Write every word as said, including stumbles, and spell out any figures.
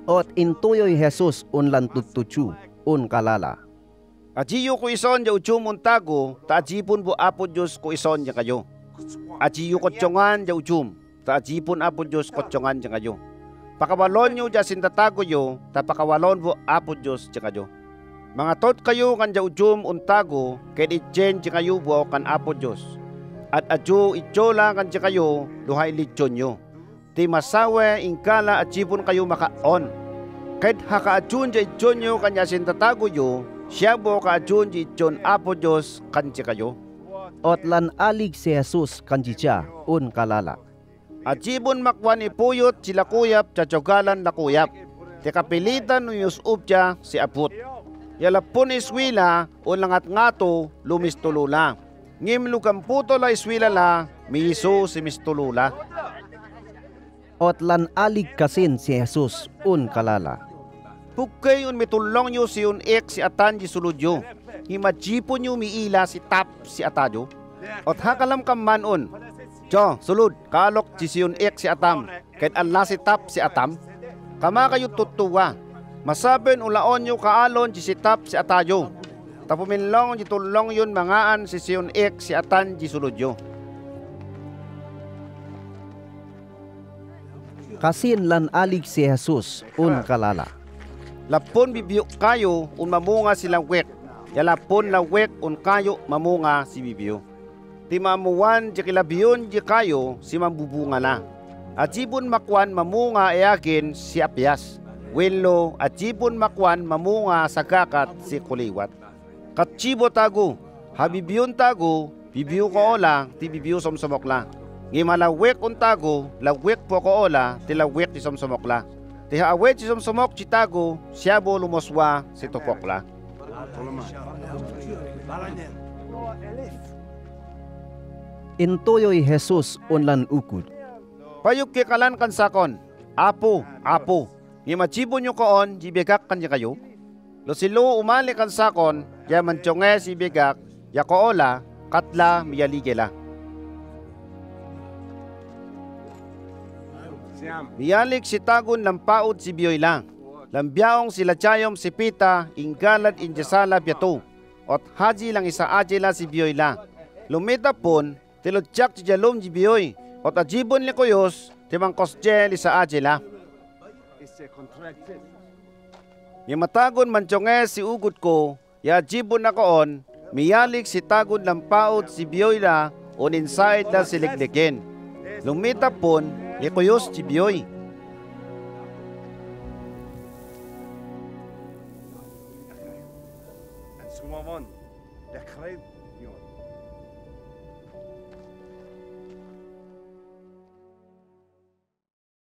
Ot intuyoy Jesus unlan tututsu un kalala. Ajiyo ko ison ya ujum untago, ta ajipon po apo Diyos ko ison ya kayo. Ajiyo kotsongan ya ujum, ta ajipon apo Diyos kotsongan ya kayo. Pakawalon nyo ya sintatago yo, ta pakawalon po apo Diyos ya kayo. Mga tot kayo kan ya ujum untago, ken itjen ya kayo po kan apo Diyos. At adyo itjola kan ya kayo, luhay lityon nyo. Ti masawe ingkala ajipon kayo makaon. Kahit hakaadyon ya itjon nyo kanya sintatago yo, siya po kaadyon di John apo Diyos kanji kayo. Ot lan alig si Jesus kanji siya un kalala. Ajibon makwan ipuyot sila kuyap tsajogalan na kuyap. Ti kapilitan ng Yusuf siya si Aput. Yalapon iswila un langat ngato lumistulula. Ngim lugamputo la iswila la miiso si mistulula. Ot lan alig kasin si Jesus un kalala. Pukay un mitulong nyo si un ek si atan di suludyo. Himajipo nyo miila si tap si atadyo. Ot hakalam kam man un. Jo, sulud, kalok di si un ek si atam. Kahit anla si tap si atam. Kama kayo tutuwa. Masaben ulaon nyo kaalon di si tap si atadyo. Tapuminlong di tulong yun mangaan si si un ek si atan di suludyo. Kasin lan alig si Jesus un kalala. Lapon bibiyo kayo un mamunga silang wek. Yalapon la wek un kayo mamunga si bibiyo. Ti mamuwan di kilabiyon di kayo si mambubunga na. At jibon makwan mamunga eakin si apyas. Wenlo at jibon makwan mamunga sa kakat si kuliwat. Katsibo tago, habibiyon tago, bibiyo ko ola, ti bibiyo somsomok la. Ngimalawek un tago, lawek po ko ola, ti lawek ti somsomok la. Ti haawet si somsomok si tago, siya bo lumoswa si tupokla. Intuyoy Jesus unlan ukod. Payuk kikalan kan sakon, apo, apo. Ngimachibo nyo koon, jibigak kanya kayo. Lo silo umali kan sakon, ya manchonge si bigak, ya koola, katla miyaligela. Miyalik si tagon lampaod si biyoy lang. Lambiyaong sila chayom si pita, inggalad injasala biyato. Ot haji lang isa ajila si biyoy lang. Lumita pon, tilodyak si jalom si biyoy. Ot ajibon li koyos, timang kosjel isa ajila. Yamatagon manchonge si ugot ko, ya ajibon na koon, miyalik si tagon lampaod si biyoy la, on inside la siligligin. Lumita pon, Ikoyos Chibiyoy.